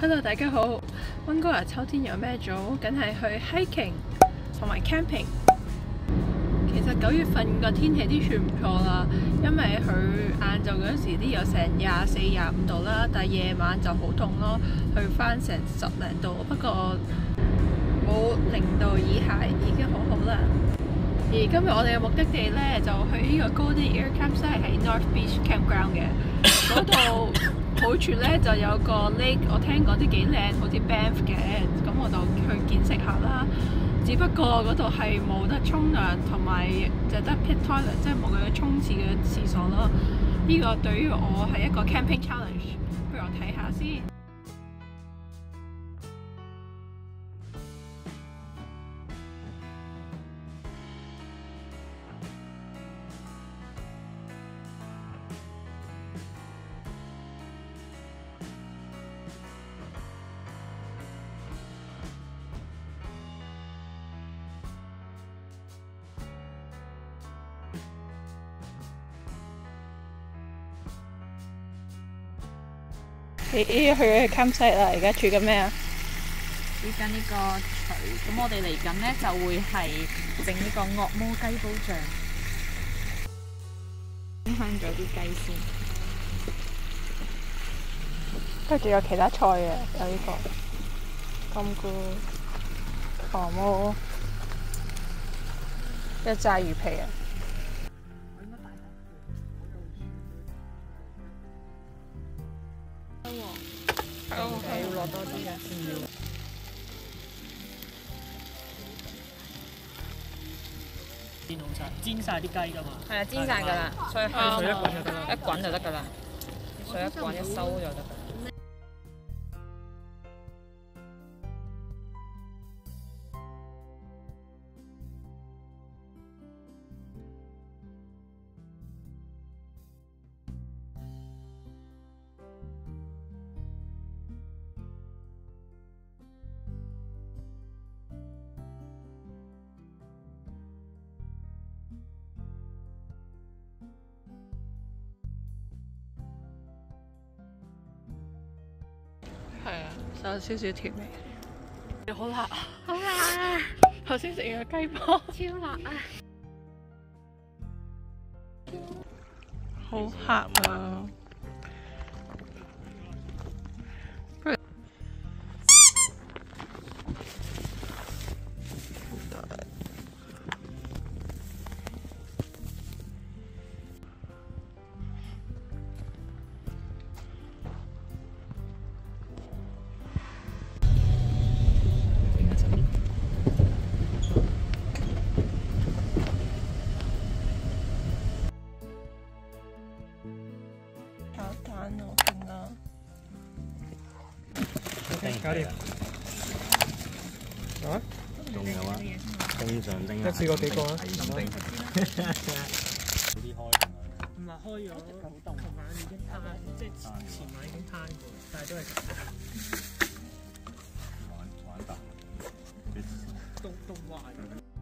Hello， 大家好。溫哥華秋天有咩做？梗係去 hiking 同埋 camping。其實9月份個天氣都算唔錯啦，因為佢晏晝嗰時啲有成24、25度啦，但係夜晚就好凍咯，去翻成10零度。不過冇0度以下已經好好啦。而今日我哋嘅目的地呢，就去呢個 Golden Ear Campsite 喺 North Beach Campground 嘅嗰度。好處呢就有個 lake， 我聽講啲幾靚，好似 Banff 嘅，咁我就去見識下啦。只不過嗰度係冇得沖涼，同埋就得 pit toilet， 即係冇佢沖廁嘅廁所咯。呢個對於我係一個 camping challenge， 不如我睇下先。去 campsite 啦，而家煮緊咩啊？ 煮緊呢個鎚，咁我哋嚟緊呢就會係整呢個惡魔雞煲醬，香咗啲雞先。 跟住有其他菜嘅，有呢個金菇、河毛、一炸魚皮啊！ 要落多啲嘅， 煎好晒，煎晒啲雞㗎嘛。 係啊，煎晒㗎啦，所以香水一滾就得啦，一滾就得㗎啦，水一滾一收就得㗎。 係啊，就有少少甜味。好辣啊！好辣啊！頭先食完個雞煲，超辣啊！好黑啊！ 搞掂。啊？ 仲有啊？正常定一次過幾個啊？ 早啲開唔係開咗，琴晚已經攤，即係前晚已經攤過，但係都係玩大， 都壞。